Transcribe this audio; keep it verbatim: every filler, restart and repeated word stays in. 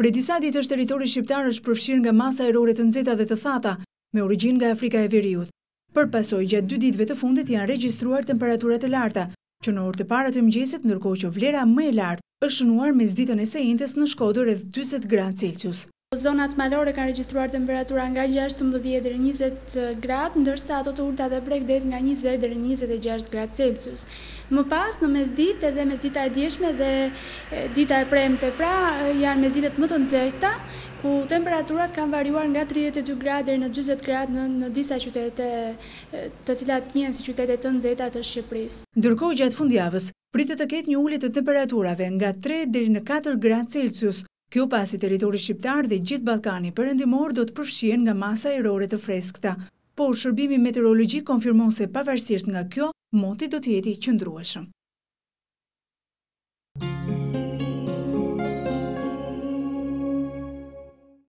Prej disa ditësh territori shqiptar është përfshirë nga masa ajrore të nxehta dhe të thata, me origjinë nga Afrika e Veriut. Për pasojë, gjatë dy ditëve të fundit janë regjistruar temperaturat e larta, që në orët e para të mëngjesit, ndërkohë që vlera më e lartë është shënuar mesditën e së njëjtës në Shkodër rreth njëzet gradë Celsius. Zonat malore kanë regjistruar temperatura nga gjashtëmbëdhjetë deri në njëzet gradë, ndërsa ato të ulta dhe Bregdet nga njëzet deri në njëzet e gjashtë gradë Celsius. Më pas në mesditë edhe mesdita e dieshme dhe dita e premte, pra janë mesditet më të nxehta, ku temperaturat kanë variuar nga tridhjetë e dy gradë deri në njëzet gradë në, në disa qytete të cilat njihen si qytete të nxehta të Shqipërisë. Ndërkohë gjatë fundjavës pritet të ketë një ulje të temperaturave nga tre deri në katër gradë Celsius. Kjo pasi territori shqiptar dhe gjithë Ballkani perëndimor do të përfshihen nga masa ajrore të freskëta, por shërbimi meteorologjik konfirmon se pavarësisht nga kjo, moti do të jeti qëndrueshëm.